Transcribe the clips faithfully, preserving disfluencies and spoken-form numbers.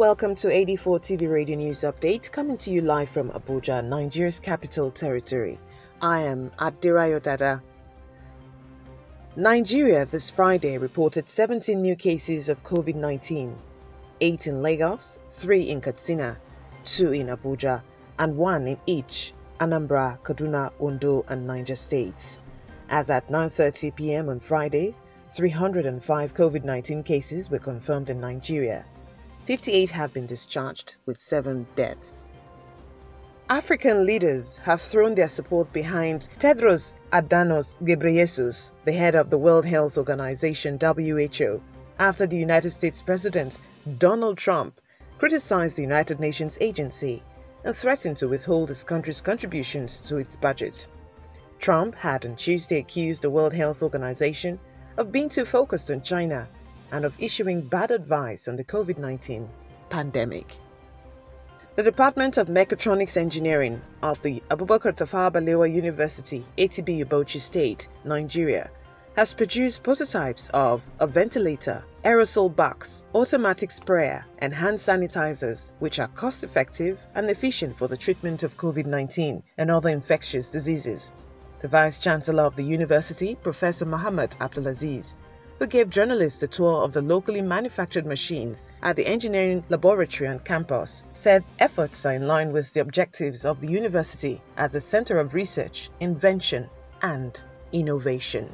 welcome to A D four T V Radio News Update, coming to you live from Abuja, Nigeria's capital territory. I am Adirayo Dada. Nigeria this Friday reported seventeen new cases of COVID nineteen, eight in Lagos, three in Katsina, two in Abuja, and one in each Anambra, Kaduna, Ondo, and Niger states. As at nine thirty p m on Friday, three hundred five COVID nineteen cases were confirmed in Nigeria. fifty-eight have been discharged, with seven deaths. African leaders have thrown their support behind Tedros Adhanom Ghebreyesus, the head of the World Health Organization W H O, after the United States President Donald Trump criticized the United Nations agency and threatened to withhold his country's contributions to its budget. Trump had on Tuesday accused the World Health Organization of being too focused on China and of issuing bad advice on the COVID nineteen pandemic. The Department of Mechatronics Engineering of the Abubakar Tafawa Balewa University, A T B U Bauchi State, Nigeria, has produced prototypes of a ventilator, aerosol box, automatic sprayer, and hand sanitizers, which are cost-effective and efficient for the treatment of COVID nineteen and other infectious diseases. The Vice Chancellor of the university, Professor Muhammad Abdulaziz, who gave journalists a tour of the locally manufactured machines at the engineering laboratory on campus, said efforts are in line with the objectives of the university as a center of research, invention, and innovation.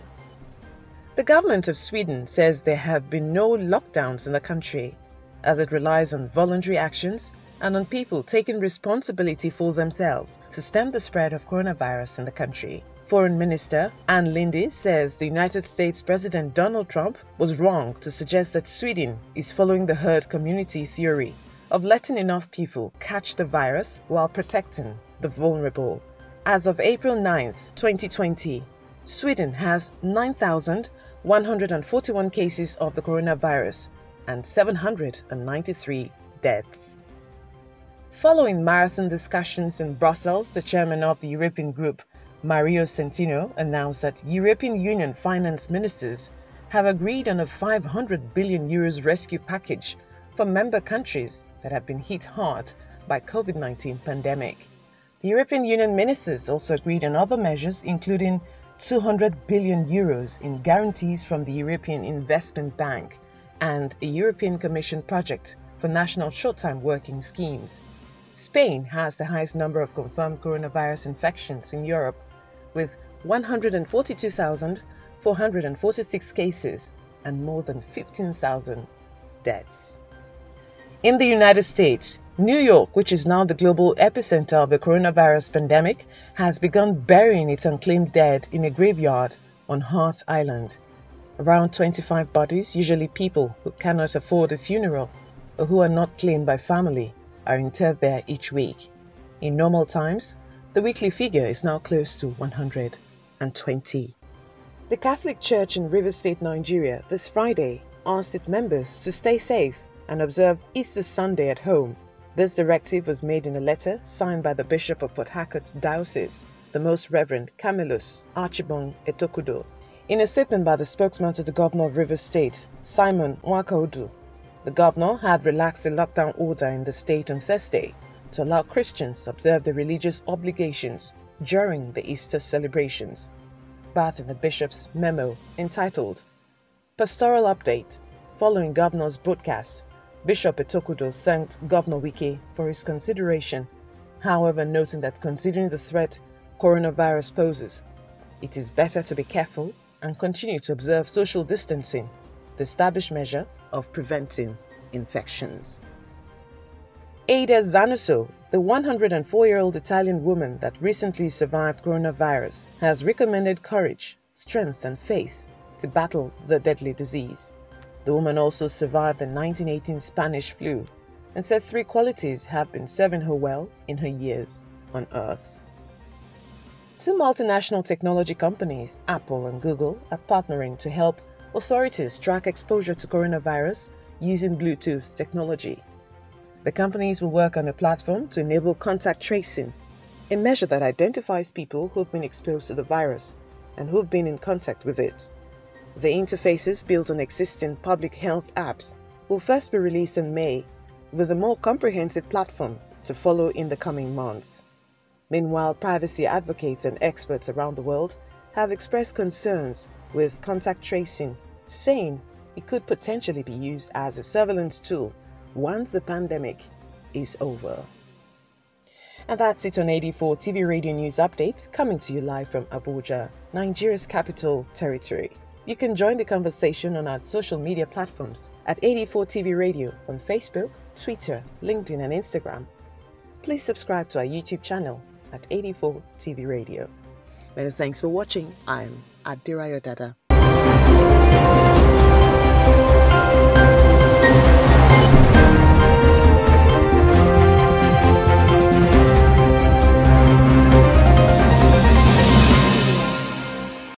The government of Sweden says there have been no lockdowns in the country, as it relies on voluntary actions and on people taking responsibility for themselves to stem the spread of coronavirus in the country. Foreign Minister Ann Linde says the United States President Donald Trump was wrong to suggest that Sweden is following the herd community theory of letting enough people catch the virus while protecting the vulnerable. As of April ninth, twenty twenty, Sweden has nine thousand one hundred forty-one cases of the coronavirus and seven hundred ninety-three deaths. Following marathon discussions in Brussels, the chairman of the European Group, Mario Centeno, announced that European Union finance ministers have agreed on a five hundred billion euros rescue package for member countries that have been hit hard by COVID nineteen pandemic. The European Union ministers also agreed on other measures, including two hundred billion euros in guarantees from the European Investment Bank and a European Commission project for national short-time working schemes. Spain has the highest number of confirmed coronavirus infections in Europe, with one hundred forty-two thousand four hundred forty-six cases and more than fifteen thousand deaths. In the United States, New York, which is now the global epicenter of the coronavirus pandemic, has begun burying its unclaimed dead in a graveyard on Hart Island. Around twenty-five bodies, usually people who cannot afford a funeral or who are not claimed by family, are interred there each week. In normal times, the weekly figure is now close to one hundred twenty. The Catholic Church in Rivers State, Nigeria, this Friday asked its members to stay safe and observe Easter Sunday at home. This directive was made in a letter signed by the Bishop of Port Harcourt's diocese, the Most Reverend Camillus Archibong Etokudo. In a statement by the spokesman to the Governor of Rivers State, Simon Nwakaudu, the governor had relaxed the lockdown order in the state on Thursday to allow Christians to observe their religious obligations during the Easter celebrations. But in the bishop's memo entitled Pastoral Update, following governor's broadcast, Bishop Etokudo thanked Governor Wike for his consideration, however noting that considering the threat coronavirus poses, it is better to be careful and continue to observe social distancing, the established measure of preventing infections. Ada Zanuso, the one hundred four-year-old Italian woman that recently survived coronavirus, has recommended courage, strength, and faith to battle the deadly disease. The woman also survived the nineteen eighteen Spanish flu and said three qualities have been serving her well in her years on Earth. Two multinational technology companies, Apple and Google, are partnering to help authorities track exposure to coronavirus using Bluetooth technology. The companies will work on a platform to enable contact tracing, a measure that identifies people who've been exposed to the virus and who've been in contact with it. The interfaces, built on existing public health apps, will first be released in May with a more comprehensive platform to follow in the coming months. Meanwhile, privacy advocates and experts around the world have expressed concerns with contact tracing, saying it could potentially be used as a surveillance tool once the pandemic is over. And that's it on A D four T V Radio News Update, coming to you live from Abuja, Nigeria's capital territory. You can join the conversation on our social media platforms at A D four T V Radio on Facebook, Twitter, LinkedIn and Instagram. Please subscribe to our YouTube channel at A D four T V Radio. Many thanks for watching. I'm Adirayo Dada.